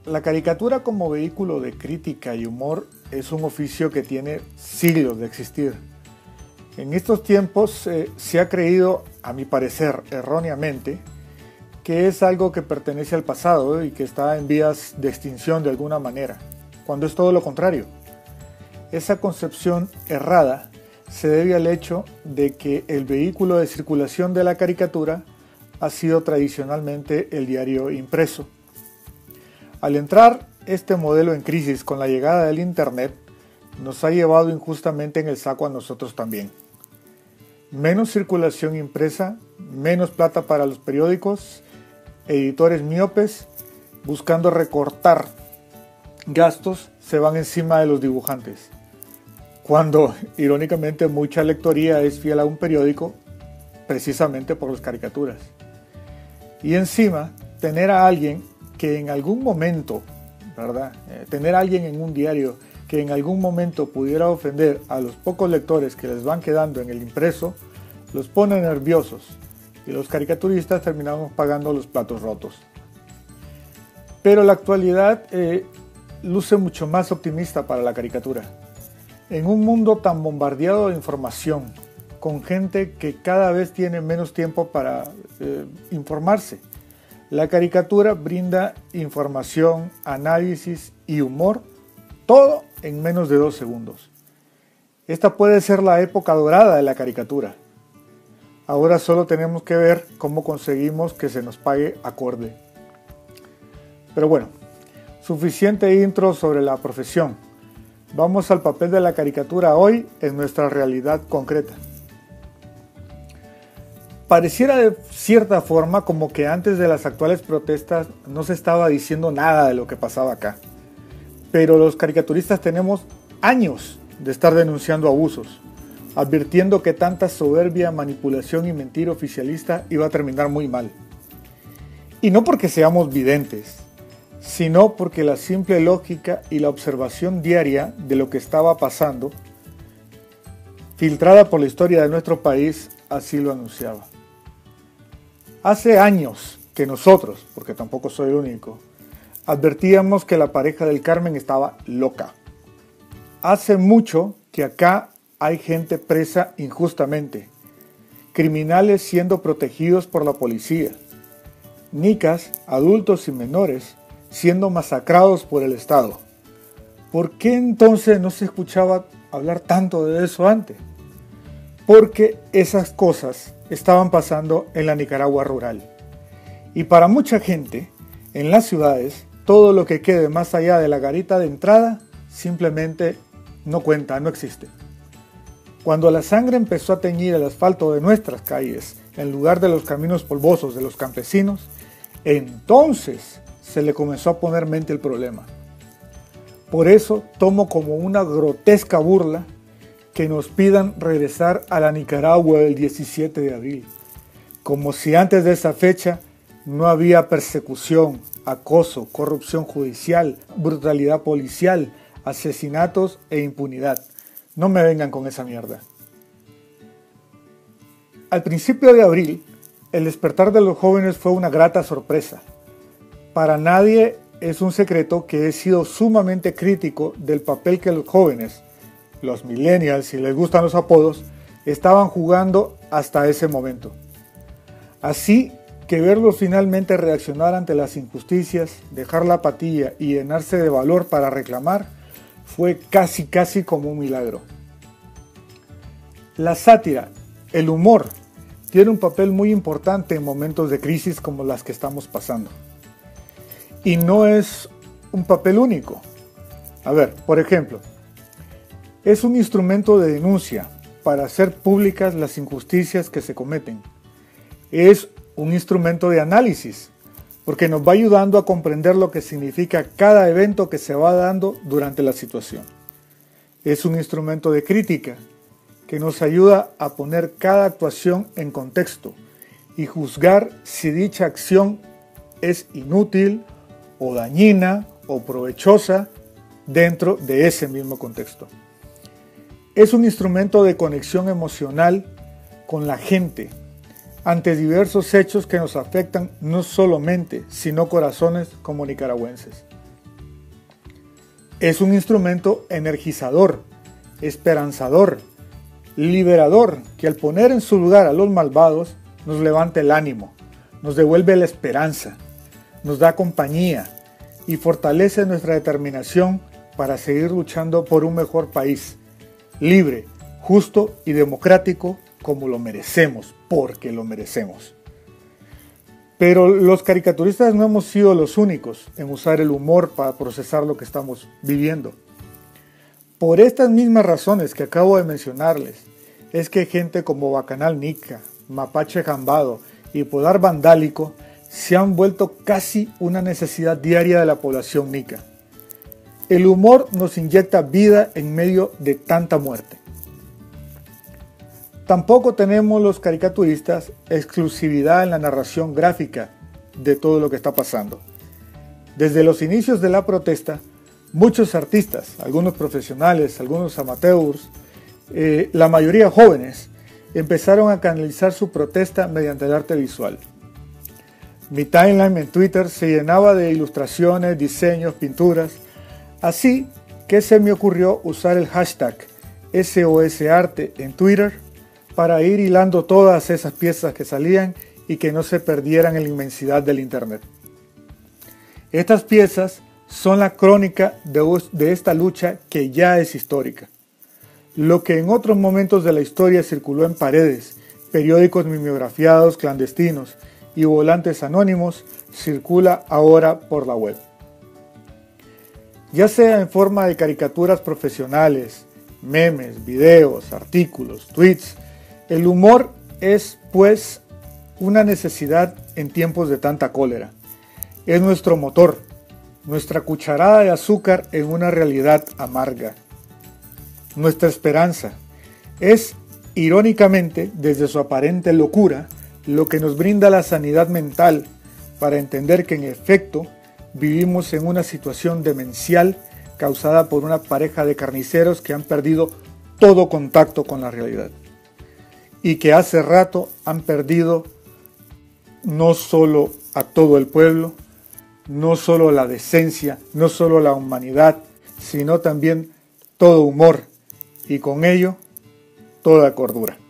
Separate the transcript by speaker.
Speaker 1: La caricatura como vehículo de crítica y humor es un oficio que tiene siglos de existir. En estos tiempos se ha creído, a mi parecer erróneamente, que es algo que pertenece al pasado y que está en vías de extinción de alguna manera, cuando es todo lo contrario. Esa concepción errada se debe al hecho de que el vehículo de circulación de la caricatura ha sido tradicionalmente el diario impreso. Al entrar este modelo en crisis con la llegada del Internet, nos ha llevado injustamente en el saco a nosotros también. Menos circulación impresa, menos plata para los periódicos, editores miopes buscando recortar gastos se van encima de los dibujantes. Cuando, irónicamente, mucha lectoría es fiel a un periódico precisamente por las caricaturas. Y encima, tener a alguien que en algún momento, ¿verdad? Tener a alguien en un diario que en algún momento pudiera ofender a los pocos lectores que les van quedando en el impreso, los pone nerviosos y los caricaturistas terminamos pagando los platos rotos. Pero la actualidad luce mucho más optimista para la caricatura. En un mundo tan bombardeado de información, con gente que cada vez tiene menos tiempo para informarse, la caricatura brinda información, análisis y humor, todo en menos de 2 segundos. Esta puede ser la época dorada de la caricatura. Ahora solo tenemos que ver cómo conseguimos que se nos pague acorde. Pero bueno, suficiente intro sobre la profesión. Vamos al papel de la caricatura hoy en nuestra realidad concreta. Pareciera de cierta forma como que antes de las actuales protestas no se estaba diciendo nada de lo que pasaba acá. Pero los caricaturistas tenemos años de estar denunciando abusos, advirtiendo que tanta soberbia, manipulación y mentira oficialista iba a terminar muy mal. Y no porque seamos videntes, sino porque la simple lógica y la observación diaria de lo que estaba pasando, filtrada por la historia de nuestro país, así lo anunciaba. Hace años que nosotros, porque tampoco soy el único, advertíamos que la pareja del Carmen estaba loca. Hace mucho que acá hay gente presa injustamente, criminales siendo protegidos por la policía, nicas, adultos y menores siendo masacrados por el Estado. ¿Por qué entonces no se escuchaba hablar tanto de eso antes? Porque esas cosas estaban pasando en la Nicaragua rural. Y para mucha gente, en las ciudades, todo lo que quede más allá de la garita de entrada simplemente no cuenta, no existe. Cuando la sangre empezó a teñir el asfalto de nuestras calles, en lugar de los caminos polvosos de los campesinos, entonces se le comenzó a poner mente el problema. Por eso tomo como una grotesca burla que nos pidan regresar a la Nicaragua del 17 de abril, como si antes de esa fecha no había persecución, acoso, corrupción judicial, brutalidad policial, asesinatos e impunidad. No me vengan con esa mierda. Al principio de abril, el despertar de los jóvenes fue una grata sorpresa. Para nadie es un secreto que he sido sumamente crítico del papel que los jóvenes, los millennials, si les gustan los apodos, estaban jugando hasta ese momento. Así que verlos finalmente reaccionar ante las injusticias, dejar la apatía y llenarse de valor para reclamar, fue casi como un milagro. La sátira, el humor, tiene un papel muy importante en momentos de crisis como las que estamos pasando. Y no es un papel único. A ver, por ejemplo, es un instrumento de denuncia para hacer públicas las injusticias que se cometen. Es un instrumento de análisis, porque nos va ayudando a comprender lo que significa cada evento que se va dando durante la situación. Es un instrumento de crítica, que nos ayuda a poner cada actuación en contexto y juzgar si dicha acción es inútil o dañina o provechosa dentro de ese mismo contexto. Es un instrumento de conexión emocional con la gente ante diversos hechos que nos afectan no solo mente, sino corazones como nicaragüenses. Es un instrumento energizador, esperanzador, liberador, que al poner en su lugar a los malvados nos levanta el ánimo, nos devuelve la esperanza, nos da compañía y fortalece nuestra determinación para seguir luchando por un mejor país, libre, justo y democrático como lo merecemos, porque lo merecemos. Pero los caricaturistas no hemos sido los únicos en usar el humor para procesar lo que estamos viviendo. Por estas mismas razones que acabo de mencionarles, es que gente como Bacanal Nica, Mapache Jambado y Podar Vandálico se han vuelto casi una necesidad diaria de la población nica. El humor nos inyecta vida en medio de tanta muerte. Tampoco tenemos los caricaturistas exclusividad en la narración gráfica de todo lo que está pasando. Desde los inicios de la protesta, muchos artistas, algunos profesionales, algunos amateurs, la mayoría jóvenes, empezaron a canalizar su protesta mediante el arte visual. Mi timeline en Twitter se llenaba de ilustraciones, diseños, pinturas, así que se me ocurrió usar el hashtag SOSArte en Twitter para ir hilando todas esas piezas que salían y que no se perdieran en la inmensidad del internet. Estas piezas son la crónica de esta lucha que ya es histórica. Lo que en otros momentos de la historia circuló en paredes, periódicos mimeografiados clandestinos y volantes anónimos, circula ahora por la web. Ya sea en forma de caricaturas profesionales, memes, videos, artículos, tweets, el humor es, pues, una necesidad en tiempos de tanta cólera. Es nuestro motor, nuestra cucharada de azúcar en una realidad amarga. Nuestra esperanza es, irónicamente, desde su aparente locura, lo que nos brinda la sanidad mental para entender que en efecto vivimos en una situación demencial causada por una pareja de carniceros que han perdido todo contacto con la realidad y que hace rato han perdido no solo a todo el pueblo, no solo la decencia, no solo la humanidad, sino también todo humor y con ello toda cordura.